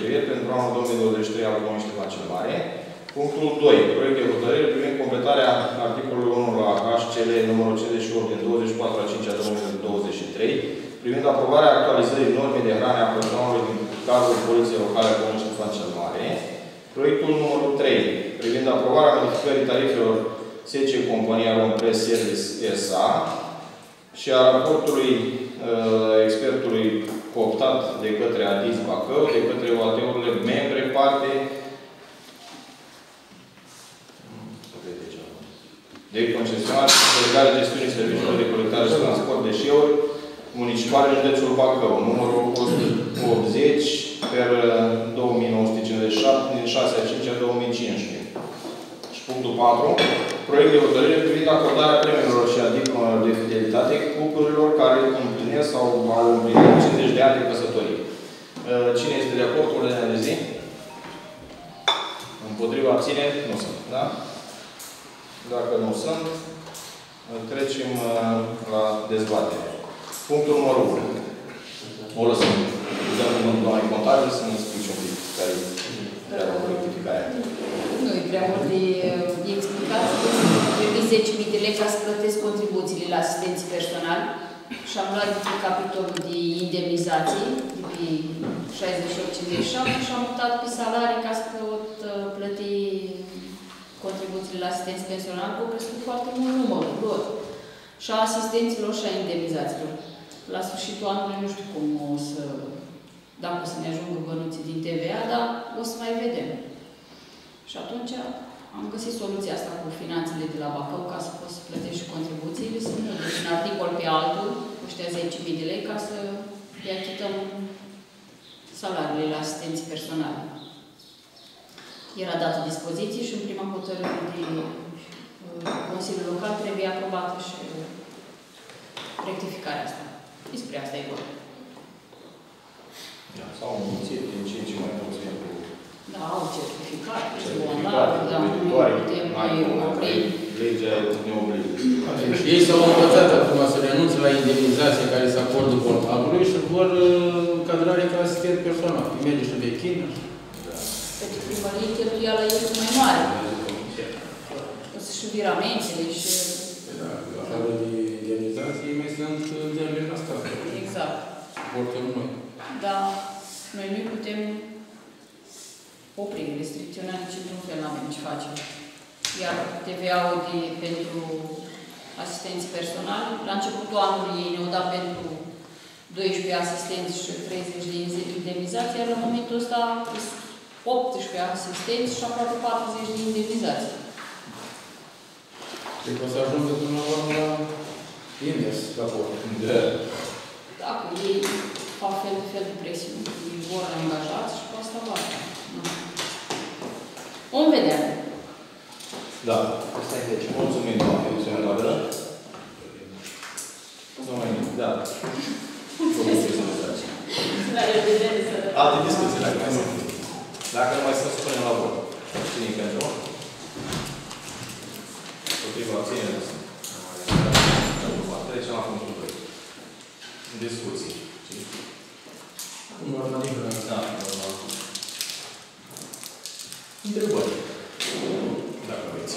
cheltuieli pentru anul 2023 al Comisiei Ștefan cel Mare. Punctul 2. Proiect de hotărâre privind completarea articolului 1 la HCL numărul 58 din 24 a 5 a 2023 privind aprobarea actualizării normei de hrane a personalului din cadrul Poliției Locale a Comisiei Ștefan cel Mare. Proiectul numărul 3 privind aprobarea modificării tarifelor SC Compania Rompress Service SA și a raportului expertului cooptat de către Adis Bacău, de către OAT-urile membre, parte de concesionar de legare gestiunii serviciilor de colectare și transport de deșeuri municipale în județul Bacău, numărul 180 per 2957 din 6 a 5 a 2015. Și punctul 4. Proiect de hotărâre privind acordarea premiilor și a diplomelor de fidelitate cuplurilor care împlinesc sau au împlinit 50 de ani de căsătorie. Cine este de acord cu ordinea de zi? Împotriva abțineri? Nu sunt. Da? Dacă nu sunt, trecem la dezbatere. Punctul numărul 1. O lăsăm. Dăm cuvântul doamnei contabil să ne explice un pic care e treaba cu rectificarea. Nu e prea mult de explicație. Trebuie 10.000 de lei ca să plătesc contribuțiile la asistenții personali și am luat de pe capitolul de indemnizații, de pe 68-57 și am mutat pe salarii ca să pot plăti contribuțiile la asistenți pensionali, că au crescut foarte mult numărul lor. Și a asistenților și a indemnizațiilor. La sfârșitul anului nu știu cum o să, dacă o să ne ajungă bănuții din TVA, dar o să mai vedem. Și atunci am găsit soluția asta cu finanțele de la Bacău, ca să pot să plătești și contribuțiile, să nu duc un articol pe altul, ăștia 10.000 de lei, ca să îi achităm salariile la asistenții personali. Era dată dispoziție și în prima hotărâre de Consiliul Local trebuie aprobată și rectificarea asta. Despre asta e vorba. Sau înmulțit din 5 mai mulți pentru... Da, au certificat. Legea ne obligă. Și ei s-au învățat acum să renunțe la indemnizația care se acordă contabilului și vor cadrare ca asistent personal. Merge și vechină. Pentru primărie cheltuiala este mai mare. O să și viramentele și... Da, la afară de indemnizații mai sunt dările la stat. Exact. Portăm noi. Da, noi nu putem opri, restricționa nici într-un fel, nu avem ce face. Iar TVA-ul pentru asistenți personali, la începutul anului ei ne-au dat pentru 12 asistenți și 30 de indemnizații, iar la momentul ăsta 18 asistenți și aproape 40 de indemnizații. Cred că o să ajungă până la urmă invers, raport. Dacă ei fac fel de presiuni, ei vor angajați și cu asta va. Vom vedea. Da. Asta e deci. Mulțumim, doamne, Luciana. Nu mai nimic. Da. La revedere, să... Alte discuții, dacă mai sunt. Dacă nu mai sunt, spunem la vot. Cine-i pentru? Potriva abținere. Trecem la punctul 2. Discuții. Normal. Da, normal. Întrebări. Dacă aveți.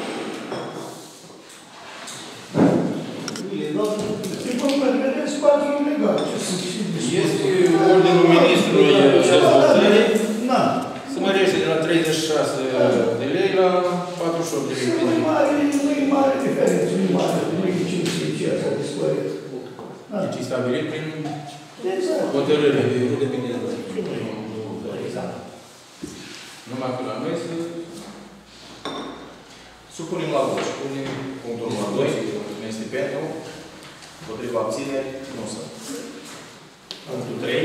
Este ordinul ministrului dezvoltării. Se mărește de la 36 de lei la 48 de lei. Nu-i mare diferență, nu-i mare. Nu-i 5 asta dispărit. Deci e stabilit prin hotărâre. Numai că la noi să... Supunem la vot. Punem punctul numărul 2. Cine este pentru? Împotriva abțineri? Nu sunt. Punctul 3.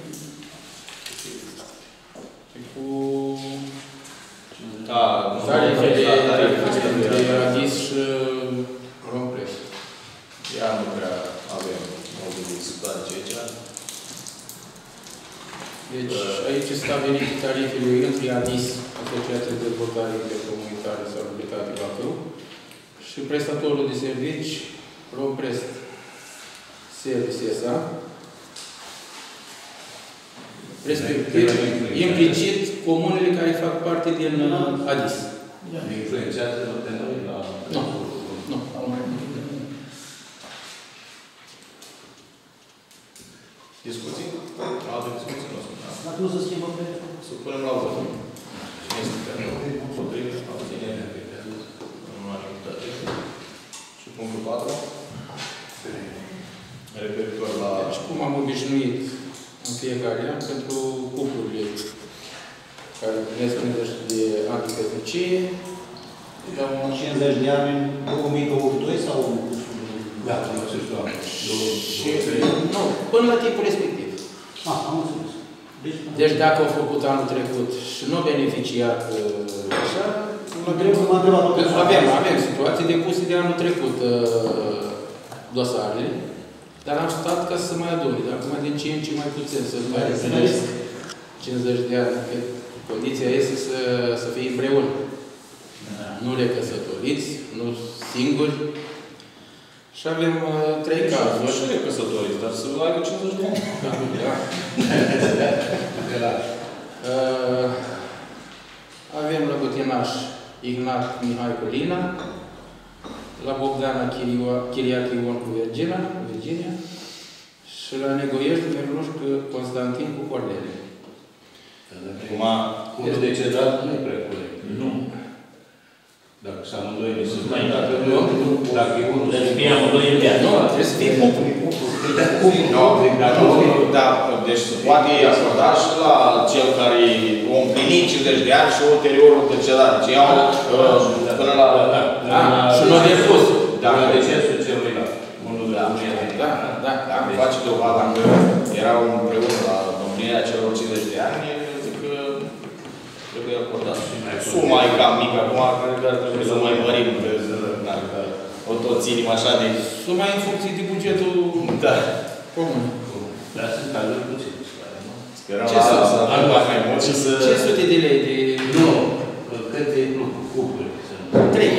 Și cu... Da, tarifele de Adis și Rompress. Ea nu prea avem modul de discutare aici. Deci, aici stabilit tarifele între ADIS, Asociația de Dezvoltare Intercomunitară sau Localitate Bacău, și prestatorul de servici, Rompress Service SA. Respectiv, implicit, comunele care fac parte din ADIS. Ne influențează pe noi la... Nu. Nu. Discuții? Alte discuții? Nu sunt. Dacă nu se schimbă pe... Să punem la vot. Cine este pentru? Împotrivă? Abținere? Unanimitate. Și punctul 4. Referitor la... Deci, cum am obișnuit în fiecare an pentru cuplurile care primesc 50 de ani de căsnicie, Am 50 de ani în 2022 sau... Gata, nu se știu. și nu, până la timpul respectiv. Am înțeles. Deci dacă au făcut anul trecut și nu au beneficiat așa, avem situații depuse de anul trecut dosarele, dar am stat ca să mai adune. Dar acum din ce în ce mai puțin să mai reținesc 50 de ani. Condiția este să fie împreună. Nu recăsătoriți, nu singuri. Și avem 3 cazuri. Și recăsătoriți, dar să aibă 50 de ani. Avem la Bătinaș Ignat Mihai Colina, la Bogdana Chiriac Ion cu Virginia și la Negoiești Merlușcă Constantin cu Cornelie. Acum, Cum de decedat nu e prea corect. Nu. Dacă sunt amândoi, nu sunt mai dacă e unul... Deci fie amândoi în viață. Nu, trebuie să fie cuplu. Da, deci se poate acorda și la cel care o împlinit 50 de ani și ulteriorul decedat. Deci iau până la... Și nu avem fost. Dacă decesul celuilalt. Unul de la Da. Dacă face dovada că erau împreună la împlinirea celor 50 de ani, zic că trebuie acordat. Suma e cam mică acum, cred că trebuie să mai mărim. O tot ținem așa de... Suma în funcție de bugetul comun. Dar sunt cazuri puțin. Sperăm să avem mai mult și să... 500 de lei de... Nu. Câte cupluri sunt? 3.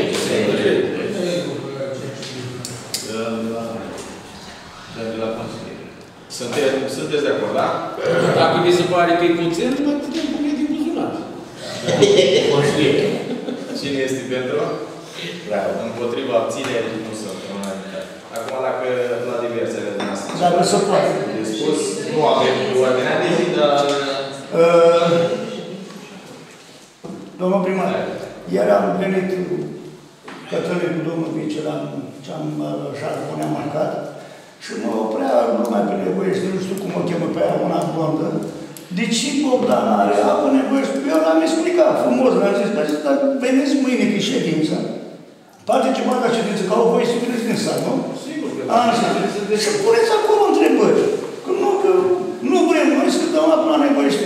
De la consiliere. Sunteți de acord, da? Dacă vi se pare că e puțin, mai putem pune din buzunar. Consiliere. Cine este pentru? Împotriva abținerii nu sunt în unanimitate. Acum, dacă la diversele noastre... Dacă se poate. Spus, nu avem ordinea de zi, dar... Domnul primar, ieri am venit Cătălin cu domnul vice la ce am așa ne-am marcat și mă oprea numai pe Negoiești, nu știu cum o chemă pe aia, una blondă. De ce Bogdan are apă Negoiești? Eu l-am explicat frumos, l-am zis, dar veniți mâine că e ședința. Poate ceva la ședință, că au voie să vedeți din sat, nu? Sigur că... Așa. Și puneți acolo întrebări. Că nu vrem noi să dăm apă la Negoiești.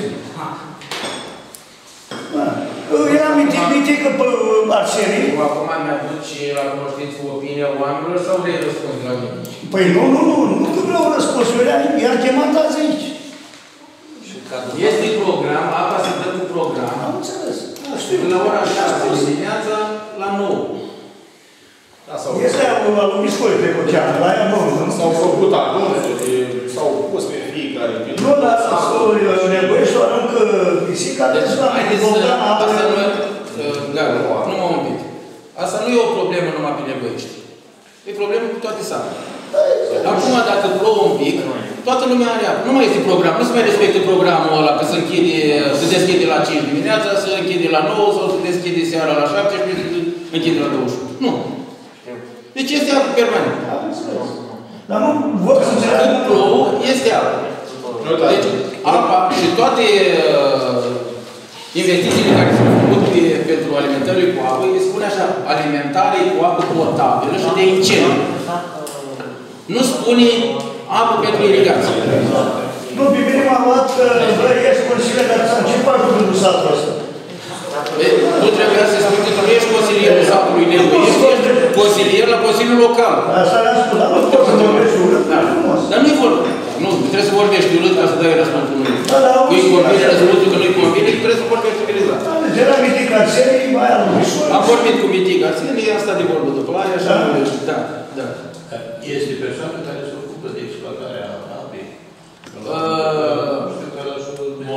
Era amintit că pe Arsenii... Acum mi-aduce la cunoștință opinia oamenilor sau vrei răspuns la mine? Păi nu că vreau răspuns. I-am chemat azi aici. Este program, apa se dă cu program. Am înțeles. Știu, la ora 6 dimineața, la 9. Este la lui Miscoi pe Coceană, la ea nu. S-au făcut anunțuri, s-au pus pe fiecare... Nu, dar Negoiești o aruncă pisica, deci la Bogdan apă... Numai un pic. Asta nu e o problemă numai pe Negoiești. E problemă cu toate satele. Acum, dacă plouă un pic, toată lumea are apă. Nu mai este program. Nu se mai respectă programul ăla, că se deschide la 5 dimineața, se închide la 9 sau se deschide seara la 7 și se închide la 21. Nu. Deci este apă permanent. Dar nu vor să înțeleagă... Când plouă, este apă. Deci, apa și toate investițiile care s-au făcut pentru alimentările cu apă, îi spune așa, alimentare cu apă potabilă și de incendiu. Nu spune apă pentru irigație. Nu, pe mine m-a luat că ești consilier, dar să încep ajutându satul ăsta. Tu trebuia să spui că tu nu ești consilierul satului Negoiești, ești consilier la Consiliul Local. Asta le-am spus, dar nu pot să vorbești urât, frumos. Dar nu-i vorba. Nu, trebuie să vorbești urât ca să dai răspunsul lui. Da, dar Că-i convine răspunsul, că nu-i convine, trebuie să vorbești civilizat. Era Mitic Arsenii, mai am Miscoi. Am vorbit cu Mitic Arsenii, am stat de vorbă după aia și am vorbit. Da. Este persoană care se ocupă de exploatarea apei.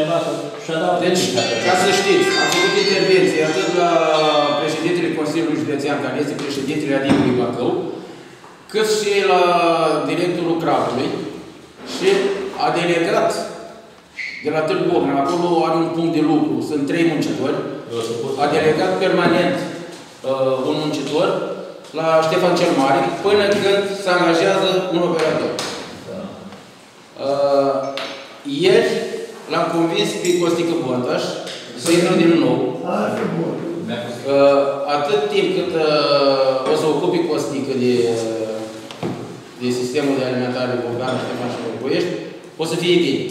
cineva să-și dau... Deci, ca să știți, am făcut intervenție atât la președintele Consiliului Județean, care este președintele Adicului Bacău, cât și la directorul Crapului și a delegat de la Târgu Ocna, acolo are un punct de lucru, sunt 3 muncitori, a delegat permanent un muncitor la Ștefan cel Mare, până când se angajează un operator. Ieri l-am convins pe Costică Bontaș să intră din nou. Atât timp cât o să ocupe Costică de sistemul de alimentare Bogdan, Ștefan și Voiești, o să fie bine.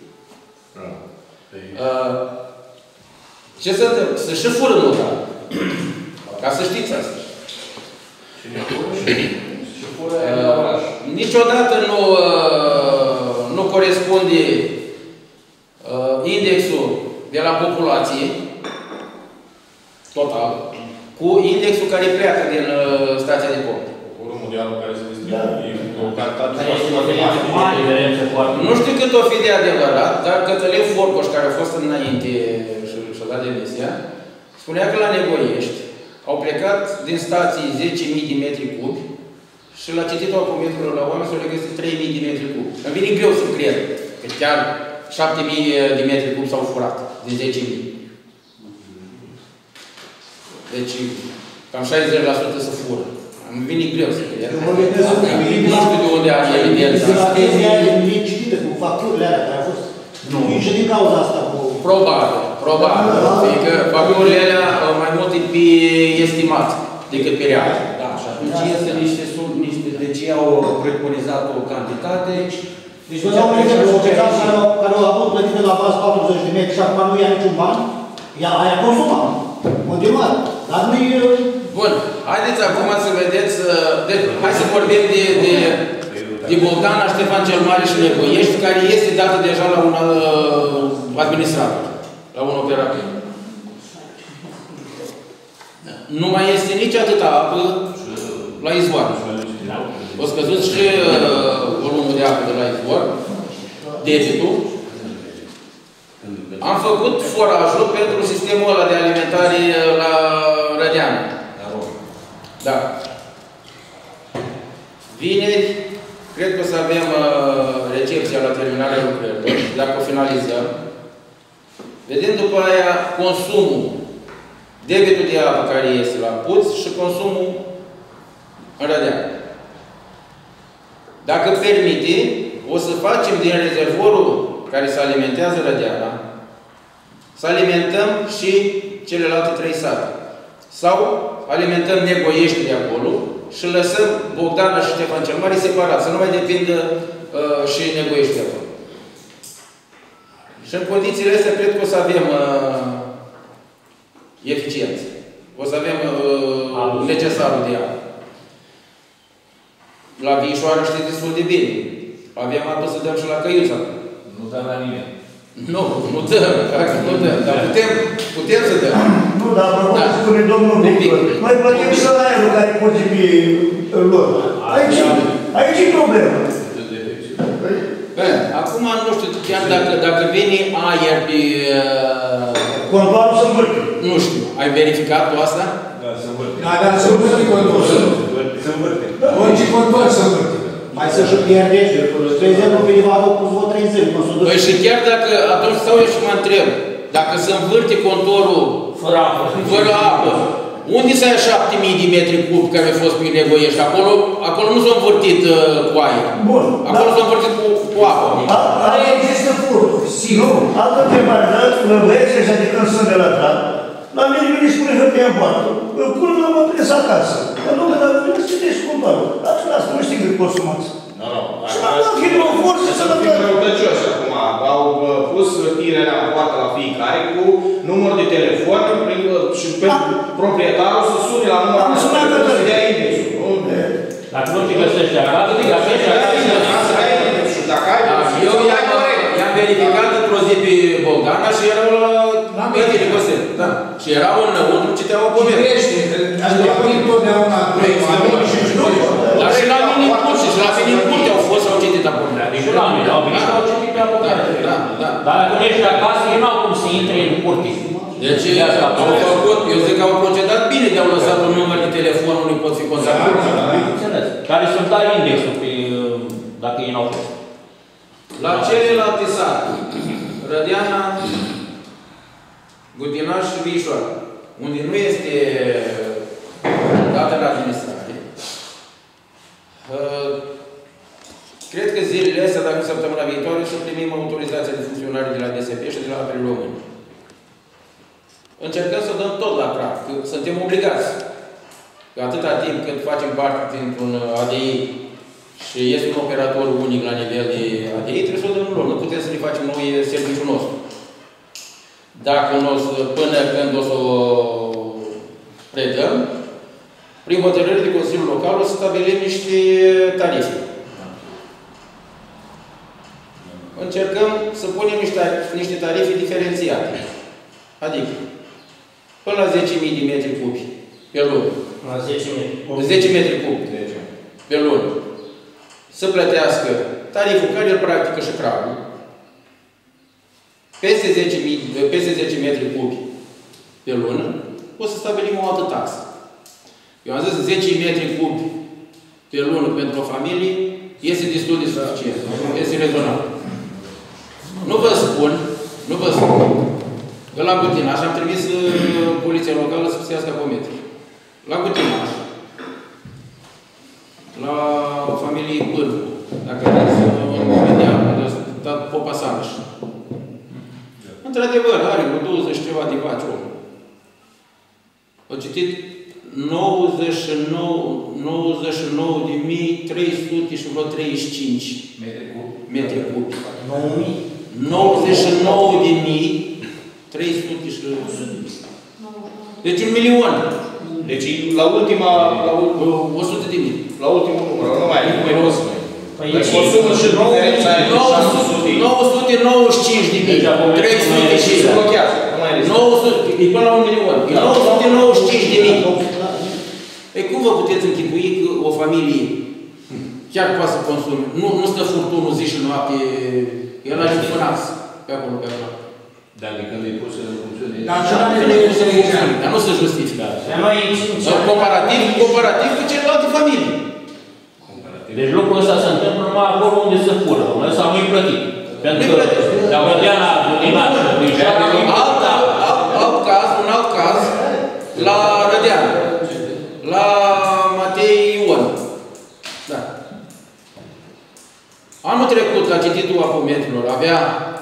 Ce se întâmplă? Să și fură nota. Ca să știți asta. Niciodată nu corespunde indexul de la populație total cu indexul care pleacă din stația de pompe. Volumul de apă care se distribuie, o cantitate Nu știu cât o fi de adevărat, dar Cătălin Forcoș, care a fost înainte și-a dat demisia, spunea că la Negoiești au plecat din stații 10.000 de metri cubi și la citit acometrilor la oameni s-au regăsit 3.000 de metri cubi. Îmi vine greu să cred că chiar 7.000 de metri cubi s-au furat din 10.000. Deci, cam 60% se fură. Îmi vine greu să cred. Nu știu de unde are evidența asta. E citită cu facturile alea care au fost. Nu. Și din cauza asta cu... Probabil. Fiindcă facturile alea mai mult e pe estimat decât pe real. Da, și atunci este niște... Deci ei au preconizat o cantitate. Deci vă dau un exemplu, o persoană care a avut plătită la bază 40 de metri și acum nu ia niciun ban, ea aia consumă. Continuat. Dar nu e... Bun. Haideți acum să vedeți... hai să vorbim de Bogdan, Ștefan cel Mare și Negoiești, care este dată deja la un administrator, la un operator. Nu mai este nici atâta apă la izvoar. O scăzut și volumul de apă de la izvor, debitul. Am făcut forajul pentru sistemul ăla de alimentare la Rădeană. Da. Vineri, cred că o să avem recepția la terminarea lucrărilor, dacă o finalizăm. Vedem după aia consumul, debitul de apă care este la Puț și consumul în Rădeană. Dacă permite, o să facem din rezervorul care se alimentează Rădeana, să alimentăm și celelalte 3 sate. Sau alimentăm Negoiești de acolo și lăsăm Bogdana și Ștefan cel Mare separat, să nu mai depindă și Negoiești de acolo. Și în condițiile astea cred că o să avem eficiență. O să avem necesarul de apă. La Vișoară știți destul de bine. Avem apă să dăm și la Căiuța. Nu dăm la nimeni. Nu dăm. Dar putem să dăm. Nu, dar vă spune domnul Victor. Noi plătim și la aerul care curge pe lor. Aici e problemă. Acum nu știu chiar dacă vine aer pe... Contoarul se învârte. Nu știu. Ai verificat tu asta? Da, se învârte. Da, se învârte contoarul. Se învârte. Orice contor se învârte. Mai să-și pierde. De exemplu, pe Livadă au pus vreo 3 zile. Păi și chiar dacă, atunci stau eu și mă întreb, dacă se învârte contorul fără apă, unde să ai 7.000 de metri cub care au fost pe Negoiești? Acolo nu s-a învârtit cu aer. Bun. Acolo s-a învârtit cu apă. Aia există furtul. Nu. Altă întrebare, dar băieții ăștia de când sunt de la trat, la mine vine și pune hârtia în poartă. Până mă prins acasă. Că nu, dar vine să citești contorul. Dar lasă, nu știi cât consumați. Și m-am luat hidrofor și să lăptă. Sunt răutăcioși acum. Au pus tirele în poartă la fiecare cu număr de telefon și pentru proprietarul să sune la numărul am sunat că să dea indexul. Dacă nu te găsești acasă, te găsești acasă. Eu i-am verificat într-o zi pe Bogdana și erau la Mătile Costel. Da. Și erau înăuntru, citeau o poveste. Aș depăi totdeauna. Dar și la mine în curte, și la mine în curte au fost și au citit acolo. Deci la mine au venit și au citit pe apocare. Da. Dar dacă nu ești acasă, ei n-au cum să intre în curte. Deci, au făcut, eu zic că au procedat bine de au lăsat un număr de telefon unde pot fi contactați. Care să-mi dai indexul pe, dacă ei n-au fost. La celelalte sate, Rădeana, Gutinaș și Vișoara, unde nu este dată la administrare, cred că zilele astea, dacă săptămâna viitoare, să primim autorizația de funcționare de la DSP și de la Apele Române. Încercăm să dăm tot la praf, că suntem obligați. Că atâta timp cât facem parte dintr-un ADI și este un operator unic la nivel de ADI, trebuie să o dăm lor. Nu putem să ne facem noi serviciul nostru. Dacă nu o să, până când o să o predăm, prin hotărâre de Consiliul Local o să stabilim niște tarife. Încercăm să punem niște tarife diferențiate. Adică, până la 10.000 de metri cubi pe lună. La 10.000. 10 metri cubi pe lună. Să plătească tariful care îl practică și cragul. Peste 10 metri cubi pe lună, o să stabilim o altă taxă. Eu am zis 10 metri cubi pe lună pentru o familie este destul de suficient. Este rezonabil. Nu vă spun că la Gutinaș am trimis poliția locală să se iască apometri. La Gutinaș, la familiei Pârvu, dacă aveți în Media, unde a stat Popa Sanăș. Într-adevăr, are cu 20 ceva de vaci omul. Au citit 99.335 metri cubi. 99.300. Deci 1 milion. Deci la ultima... 100.000. La ultimul număr, nu mai e numeros. Deci consumul și diferența aia de 995.000. 300 și... Se blochează, nu mai este. 900, e până la 1 milion. 995.000. E cum vă puteți închipui că o familie chiar poate să consume? Nu stă furtunul zi și noapte, el are un fânaț pe acolo, pe acolo. Dar de când e pus în funcțiune... Dar nu se justifică. Comparativ cu celelalte familii. Deci lucrul ăsta se întâmplă numai acolo unde se fură. Ăsta nu-i plătit. Pentru că la Rădeana, Gutinaș, un alt caz, la Rădeana. La Matei Ion. Da. Anul trecut, la cititul apometrilor, avea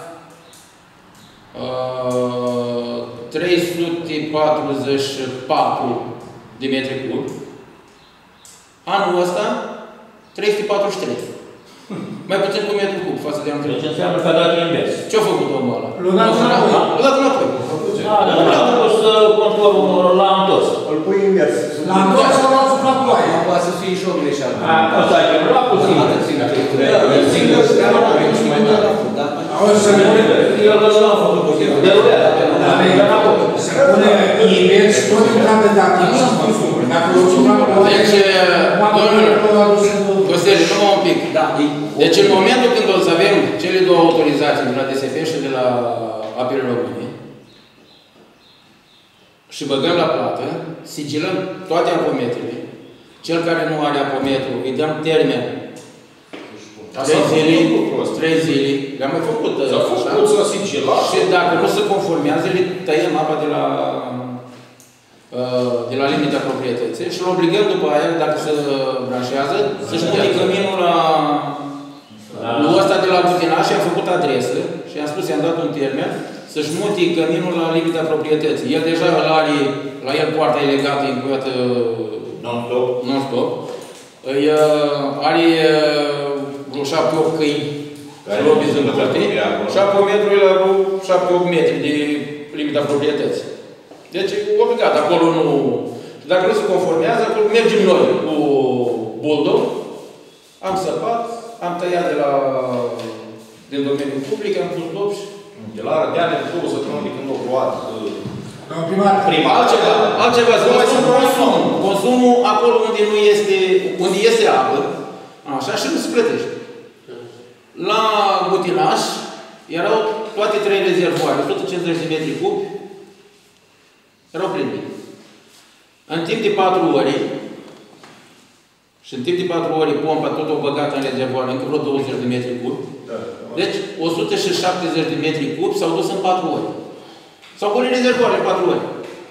344 de metri cubi. Anul ăsta, 343. Mai puțin cu metru cub față de anul trecut. Deci înseamnă că a dat invers. Ce-a făcut omul ăla? L-a dat înapoi. L-a dat înapoi. Da, dar a pus contorul la întors. Îl pui invers. La întors sau la asupra ploaie? Poate să fie și o greșeală. Asta e, nu l-a pus invers. Singur și de-a mai tare. Auzi, să ne Eu nu am făcut pochetul. Derulează. se pune invers tot în carte dacă nu sunt consumuri. Dacă o supra ploaie... Deci, Costel, numai un pic. Deci, în momentul când o să avem cele două autorizații de la DSP și de la Apele Române și băgăm la plată, sigilăm toate apometrele. Cel care nu are apometru, îi dăm termen 3 zile. Le-am mai făcut. S-a făcut, s-a sigilat. Și dacă nu se conformează, le tăiem apa de la limita proprietății și îl obligăm după aia, dacă se branșează, să-și mute căminul la lui ăsta de la Gutinaș și am făcut adresă și am spus, i-am dat un termen, să-și mute căminul la limita proprietății. El deja îl are, la el poarta e legată încuiată non-stop. Are vreo 7-8 câini care l-au bizând în curte și apometrul e la 7-8 metri de limita proprietății. Deci, obligat, acolo nu... Și dacă nu se conformează, acolo mergem noi cu buldog, am săpat, am tăiat din domeniul public, am pus dop și... De la Rădeana, de 2 săptămâni de când o luat... Prima. Altceva, consumul acolo unde este apă, așa, și nu se plătește. La Gutinaș erau toate 3 rezervoare, 150 de metri cubi, erau pline. În timp de 4 ore, și în timp de 4 ore pompa tot o băgat în rezervoare, încă vreo 20 de metri cubi. Deci 170 de metri cubi s-au dus în 4 ore. S-au pus în rezervoare în 4 ore.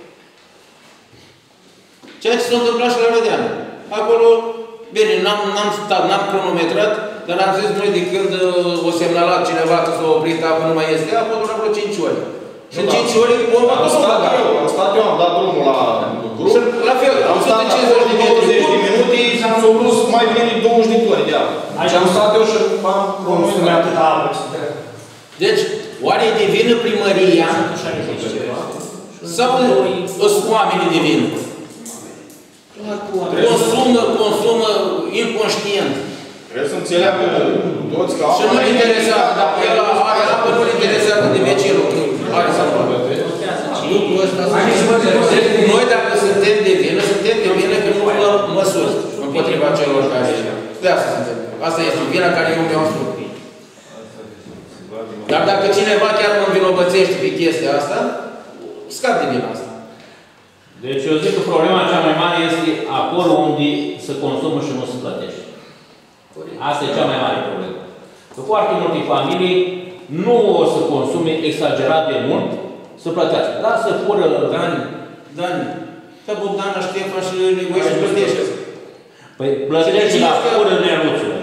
Ceea ce s-a întâmplat și la Rădeană. Acolo, bine, n-am cronometrat, dar am zis noi de când o semnalat cineva că s-a oprit apă, nu mai este apă, doar vreo 5 ore. Și în 5 ore pompa tot s-a băgat. Am stat eu, am dat drumul la grup. La fel, am stat 150 de metri de minute și am dus mai bine de 20 de tone de apă. Și am stat eu și am consumat atâta apă. Deci, oare e de vină primăria sau sunt oamenii de vină? Consumă inconștient. Trebuie să înțeleagă toți că și nu-l interesează, dacă el are apă, nu-l interesează de vecinul. Are să facă. Noi dacă suntem de vină că nu luăm măsuri împotriva celor care... De asta suntem. Asta este vina care eu mi-o asum. Dar dacă cineva chiar mă învinovățește pe chestia asta, scap de vina asta. Deci eu zic că problema cea mai mare este acolo unde se consumă și nu se plătește. Asta e cea mai mare problemă. Că foarte multe familii nu o să consume exagerat de mult să plătească. Dar să fură... Dani, că Bogdana, Ștefan și nevoie să plătește. Păi plătește la fură neruțule.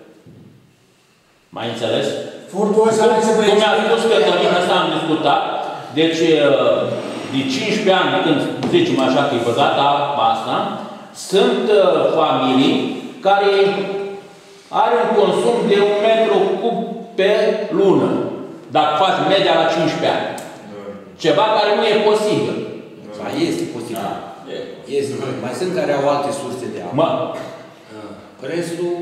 Mai înțeles? Cum mi-a spus Cătălin, asta am discutat. Deci, de 15 ani, când zicem așa că e băgat apa asta, sunt familii care are un consum de 1 metru cub pe lună. Dacă faci media la 15 ani. Ceva care nu e posibil. Ba, este posibil. Este. Mai sunt care au alte surse de apă. Restul...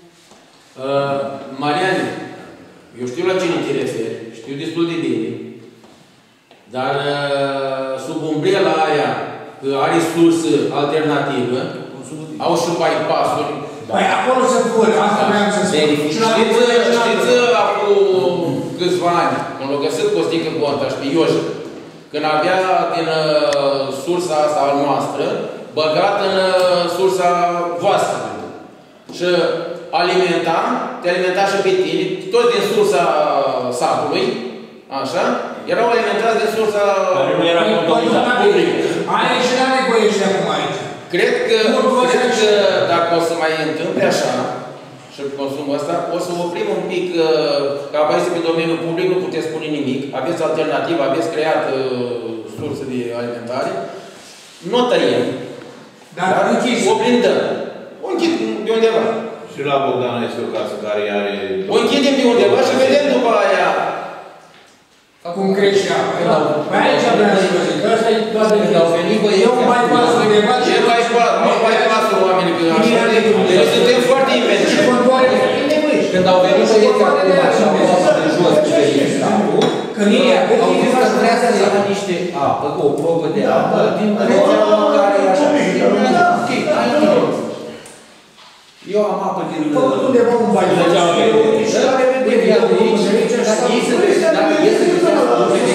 Mariane, eu știu la cine te referi, știu destul de bine, dar sub umbrela aia că are sursă alternativă, au și bypass-uri. Păi acolo se fură, asta vreau să spun. Știți, acum câțiva ani, înlocăsit Costică Bonta și pe Ioșă, când avea din sursa asta al noastră, băgat în sursa voastră. Și te alimenta și pe tine, toți din sursa satului, așa, erau alimentați din sursa publică. Aia și la negoiește acum aici. Cred că dacă o să mai întâmple așa, și consumul ăsta, o să oprim un pic, că apa este pe domeniul public, nu puteți spune nimic, aveți alternativă, aveți creat surse de alimentare, nu o tăiem, dar o blindăm. O închid de undeva. Și la Bogdana este o casă care are... O închidem de undeva și vedem după aia. Cum crește apa. Păi aici vreau să vă zic. Ăsta e toată când au venit băieți. Eu mai pas undeva. Nu mai pasă oamenii că așa. Deci suntem foarte inventivi. Când au venit băieți acum așa, de jos pe când ei vrea să ia niște apă, cu o probă de apă, din rețeaua care e așa. Ok, hai nu. Eu am apă din... Făcut undeva un bai. Și la revedere de aici, dacă ei să găsească, dacă ei să găsească,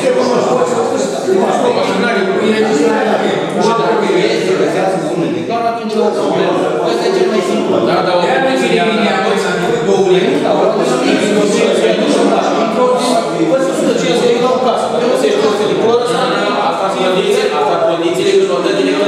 și dacă ei să găsească unul din doar atunci o problemă. Asta e cel mai simplu. Da, dar o Asta condițiile când o dă directorul